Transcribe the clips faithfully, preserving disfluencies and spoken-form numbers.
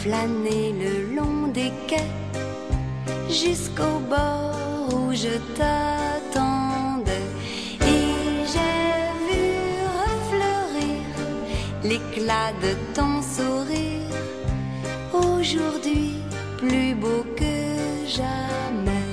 flâner le long des quais jusqu'au bord où je t'attendais. Et j'ai vu refleurir l'éclat de ton sourire, aujourd'hui plus beau que jamais.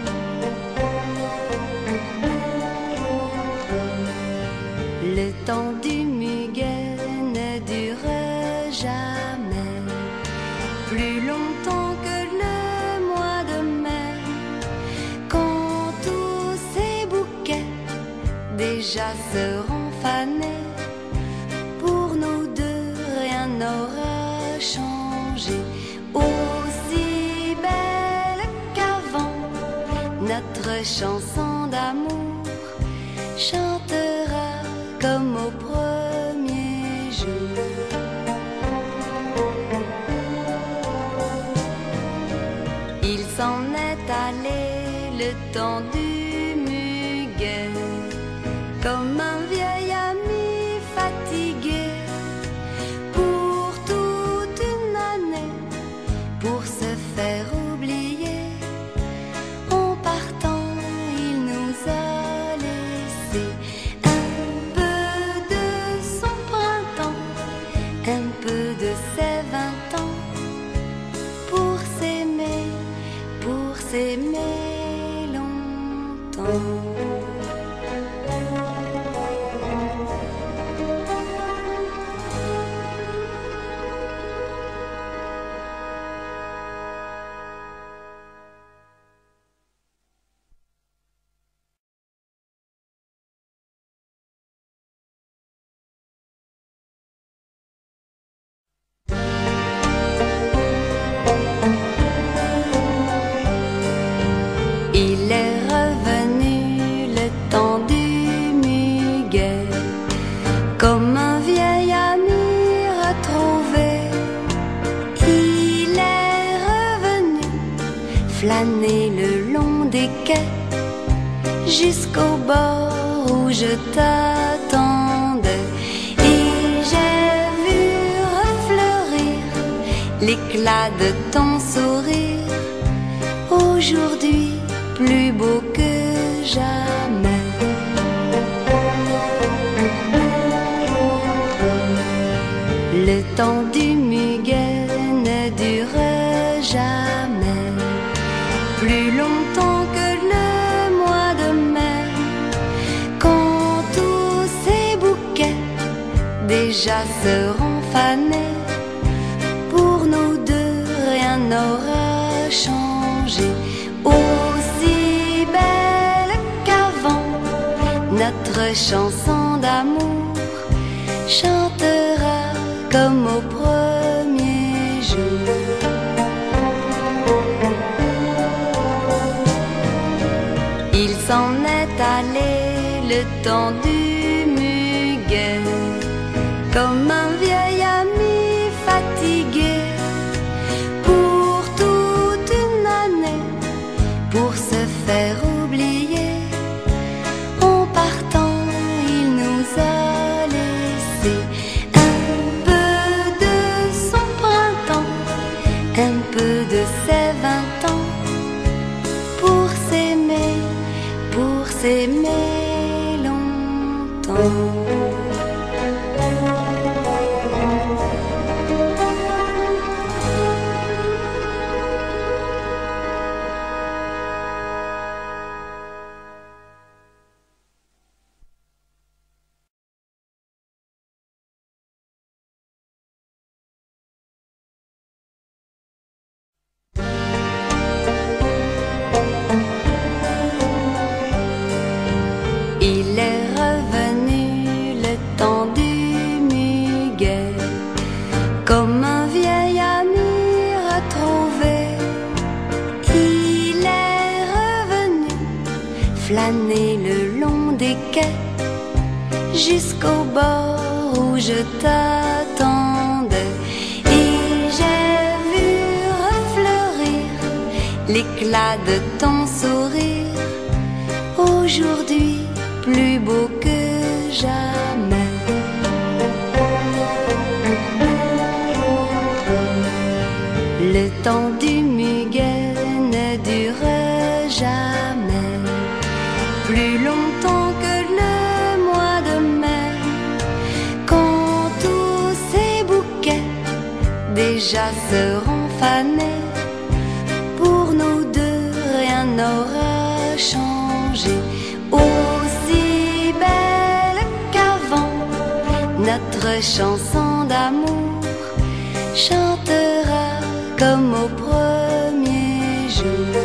Le temps du muguet ne dure jamais, plus longtemps que le mois de mai, quand tous ces bouquets déjà seront fanés. Pour nous deux, rien n'aura changé, aussi belle qu'avant, notre chanson d'amour chantera comme au premier jour. Il s'en est allé le temps du muguet, comme un vieil ami fatigué, pour toute une année, pour se faire oublier. En partant, il nous a laissé un peu de ses vingt ans, pour s'aimer, pour s'aimer longtemps. Il est revenu le temps du muguet, comme un vieil ami retrouvé. Il est revenu flâner le long des quais jusqu'au bord où je t'attendais. Et j'ai vu refleurir l'éclat de ton sourire, aujourd'hui plus beau que jamais. Le temps du muguet ne dure jamais, plus longtemps que le mois de mai, quand tous ces bouquets déjà seront fanés. Pour nous deux, rien n'aura changé, aussi belle qu'avant, notre chanson d'amour chantera comme au premier jour. Il s'en est allé le temps du muguet, comme un vieil ami fatigué, pour toute une année, pour se faire oublier. En partant, il nous a laissé un peu de son printemps, un peu de ses vingt ans, pour s'aimer, pour s'aimer longtemps. Il est revenu le temps du muguet, comme un vieil ami retrouvé. Il est revenu flâner le long des quais jusqu'au bord où je t'attendais. Et j'ai vu refleurir l'éclat de ton sourire, aujourd'hui plus beau que jamais. Le temps du muguet ne dure jamais plus longtemps que le mois de mai, quand tous ces bouquets déjà seront fanés. Pour nous deux, rien n'aura changé. Aussi belle qu'avant, notre chanson d'amour chantera comme au premier jour.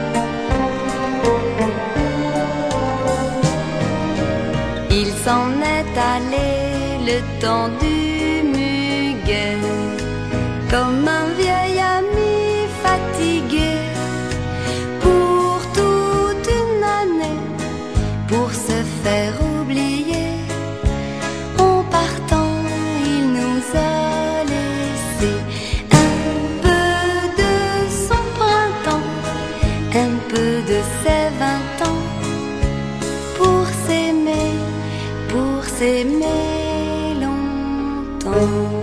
Il s'en est allé le temps du muguet, comme un vieil ami fatigué, pour toute une année, pour se faire oublier. En partant, il nous a laissé un peu de son printemps, un peu de ses vingt ans, pour s'aimer, pour s'aimer longtemps.